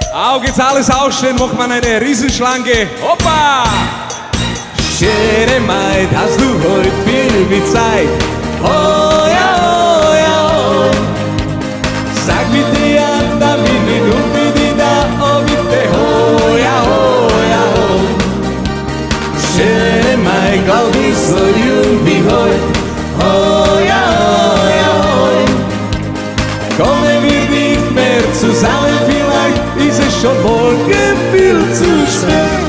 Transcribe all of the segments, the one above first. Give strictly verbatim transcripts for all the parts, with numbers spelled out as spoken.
Auch geht's alles ausstehen, macht man eine Riesenschlange. Hoppa! Schöne Maid, hast du heute viel wie Zeit? Oh ja, oh ja, oh. Sag bitte ja, da bin ich und bin ich da, oh bitte, oh ja, oh ja, oh. Schöne Maid, glaub ich, so jung wie heute. Oh ja, oh ja, oh. Kommen wir nicht mehr zusammen, vielleicht ist es schon morgen viel zu spät.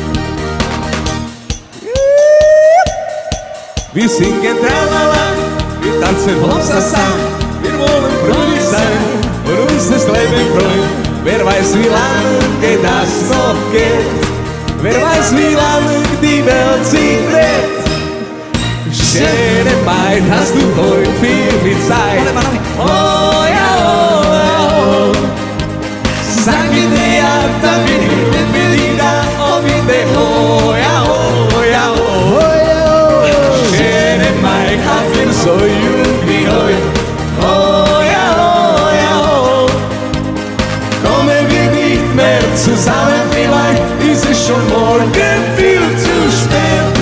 Wir singen tralala, wir tanzen Hossassa, wir wollen fröhlich sein und uns das Leben freuen. Wer weiß, wie lange das noch geht, wer weiß, wie lange die Welt sich dreht. Schöne Maid, hast du heute viel, viel Zeit? Oh ja, oh ja, oh. Sag bitte ja, da bin ich nicht mehr da, oh bitte, oh ja, oh ja, oh. Schöne Maid, hast du so jung wie heute? Oh ja, oh ja, oh. Kommen wir nicht mehr zusammen, vielleicht ist es schon morgen viel zu spät.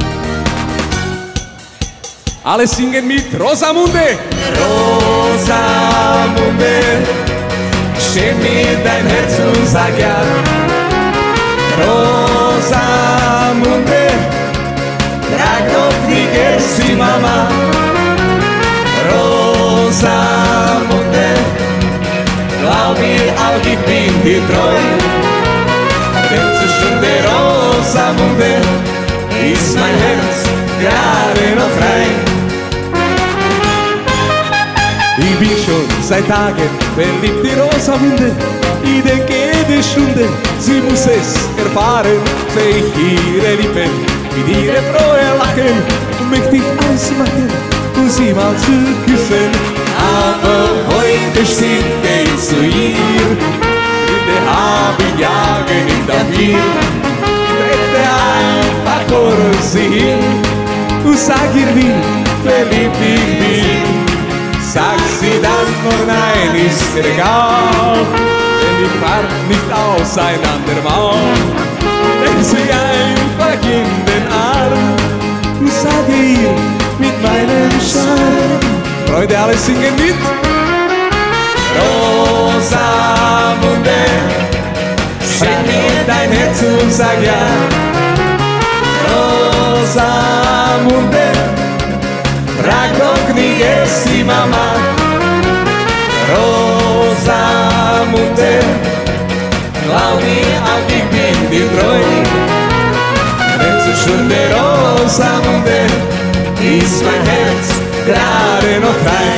Alle singen mit Rosamunde. Rosamunde, schenk mir dein Herz und sag ja. Rosamunde, trag doch die Gersi Mama. Rosamunde, glaub mir auch, ich bin dir treu. Denn zwischen der Rosamunde ist mein Herz gerade noch rein. Ich bin schon seit Tagen verliebt in Rosamunde. Ich denke jede Stunde, sie muss es erfahren. Seh ich ihre Lippen mit ihre frohe Lachen und möchte ich alles machen, um sie mal zu küssen. Aber heute singe ich zu ihr, in der Habit jagen in der Bier. Ich trete einfach vor sie hin und sag ihr, wie verliebt ich bin. Sag sie dann nur nein, ist mir egal, denn ich fahrt nicht auseinander. Nimm sie einfach in den Arm und sag ihr mit meinem Charme. Freunde, alle singen mit. Rosamunde, schenk mir dein Herz und sag ja. Rosamunde, frag doch nie erst die Mama. Rosamunde, glaub mir auch, ich bin dir treu. Denn zwischen der Rosamunde ist mein Herz gerade noch frei.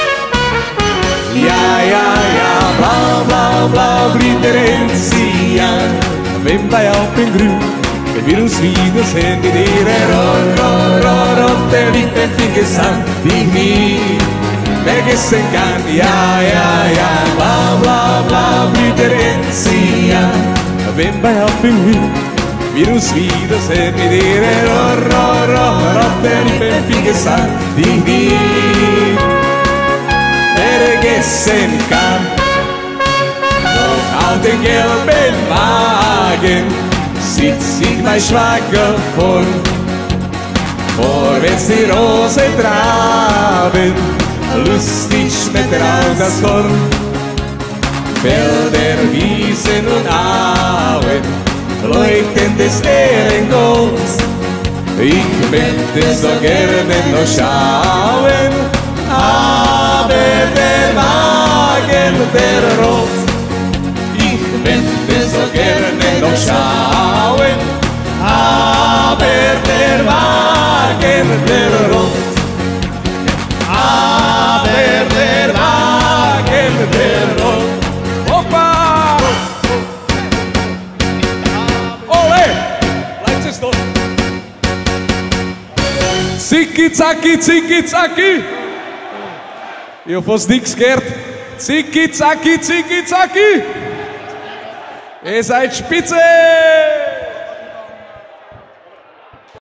Ja, ja, ja, blau, blau, blau, blieb der Enzian. Wenn bei Alpen grün, wenn wir uns wiedersehen mit ihrer Rot, Rot, Rot, rote Lippen, die Gesang, die ich nie vergessen kann. Ja, ja, ja, blau, blau, blau, blieb der Enzian. Wenn bei Alpen grün, wir uns wiedersehen mit ihrer Rot, Rot, Rot, rote Lippen, die Gesang, die ich nie vergessen kann. Doch auf den gelben Wagen sitzt sich mein Schwager vor. Vorwärts die Rose traben, lustig schmettert auch das Horn. Felder, Wiesen und Auen, leuchtendes Sternengold. Ich möchte so gerne noch schauen, aber der Wagen, der rollt. Ich möchte so gerne noch schauen, aber der Wagen, der rollt. Aber der Wagen, der rollt. Hoppa! Ole! Bleibt es doch! Zicki, zacki, zicki, zacki! Ich hab fast nichts gehört. Zicki, zacki, zicki, zacki! Ihr seid spitze!